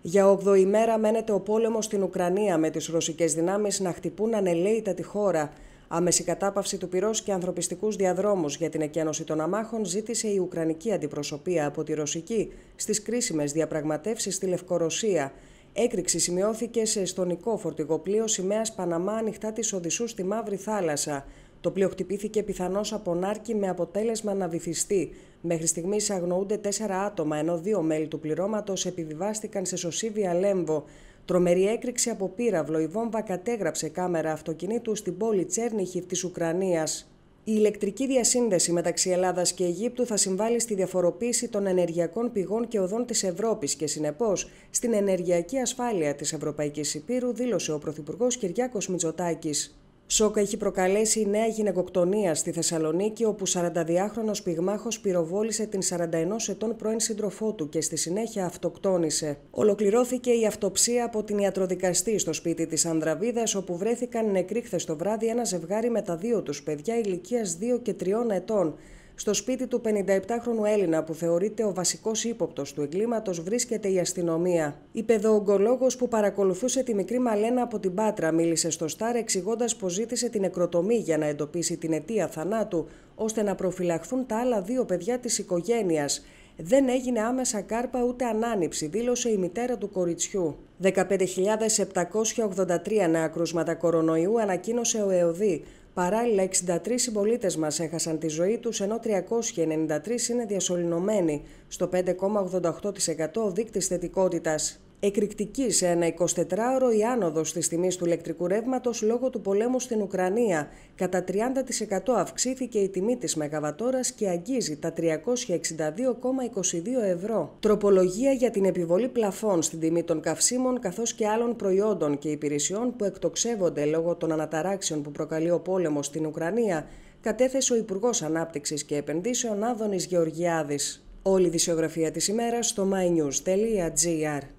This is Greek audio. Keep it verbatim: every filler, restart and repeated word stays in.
Για όγδοη μέρα μένεται ο πόλεμος στην Ουκρανία, με τις ρωσικές δυνάμεις να χτυπούν ανελαίητα τη χώρα. Άμεση κατάπαυση του πυρός και ανθρωπιστικούς διαδρόμους για την εκένωση των αμάχων ζήτησε η Ουκρανική αντιπροσωπεία από τη Ρωσική στις κρίσιμες διαπραγματεύσεις στη Λευκορωσία. Έκρηξη σημειώθηκε σε εστονικό φορτηγοπλοίο σημαίας Παναμά ανοιχτά της Οδυσσού στη Μαύρη Θάλασσα. Το πλοίο χτυπήθηκε πιθανώς από νάρκη με αποτέλεσμα να βυθιστεί. Μέχρι στιγμής αγνοούνται τέσσερα άτομα, ενώ δύο μέλη του πληρώματος επιβιβάστηκαν σε Σωσίβια Λέμβο. Τρομερή έκρηξη από πύραυλο, η βόμβα κατέγραψε κάμερα αυτοκινήτου στην πόλη Τσέρνιχιβ της Ουκρανίας. Η ηλεκτρική διασύνδεση μεταξύ Ελλάδας και Αιγύπτου θα συμβάλλει στη διαφοροποίηση των ενεργειακών πηγών και οδών της Ευρώπης και συνεπώς στην ενεργειακή ασφάλεια της Ευρωπαϊκής Ηπείρου, δήλωσε ο Πρωθυπουργός Κυριάκος Μητσοτάκης. Σόκα έχει προκαλέσει η νέα γυναικοκτονία στη Θεσσαλονίκη, όπου σαρανταδυάχρονος πυγμάχος πυροβόλησε την σαράντα ενός ετών πρώην σύντροφό του και στη συνέχεια αυτοκτόνησε. Ολοκληρώθηκε η αυτοψία από την ιατροδικαστή στο σπίτι της Ανδραβίδας, όπου βρέθηκαν νεκροί χθες το βράδυ ένα ζευγάρι με τα δύο τους παιδιά ηλικίας δύο και τριών ετών. Στο σπίτι του πενηνταεπτάχρονου Έλληνα, που θεωρείται ο βασικός ύποπτος του εγκλήματος, βρίσκεται η αστυνομία. Η παιδοογκολόγος που παρακολουθούσε τη μικρή Μαλένα από την Πάτρα μίλησε στο Σταρ, εξηγώντας πως ζήτησε την νεκροτομή για να εντοπίσει την αιτία θανάτου, ώστε να προφυλαχθούν τα άλλα δύο παιδιά της οικογένειας. Δεν έγινε άμεσα κάρπα ούτε ανάνυψη, δήλωσε η μητέρα του κοριτσιού. δεκαπέντε χιλιάδες επτακόσια ογδόντα τρία νέα κρούσματα κορονοϊού ανακοίνωσε ο ΕΟΔΗ. Παράλληλα, εξήντα τρεις συμπολίτες μας έχασαν τη ζωή τους, ενώ τριακόσιοι ενενήντα τρεις είναι διασωληνωμένοι, στο πέντε κόμμα ογδόντα οκτώ τοις εκατό ο δείκτης θετικότητας. Εκρηκτική σε ένα εικοσιτετράωρο η άνοδος της τιμής του ηλεκτρικού ρεύματος λόγω του πολέμου στην Ουκρανία. Κατά τριάντα τοις εκατό αυξήθηκε η τιμή της μεγαβατόρας και αγγίζει τα τριακόσια εξήντα δύο κόμμα είκοσι δύο ευρώ. Τροπολογία για την επιβολή πλαφών στην τιμή των καυσίμων καθώς και άλλων προϊόντων και υπηρεσιών που εκτοξεύονται λόγω των αναταράξεων που προκαλεί ο πόλεμος στην Ουκρανία, κατέθεσε ο Υπουργός Ανάπτυξης και Επενδύσεων Άδωνης Γεωργιάδης. Όλη η ειδησιογραφία της ημέρας στο my news τελεία gr.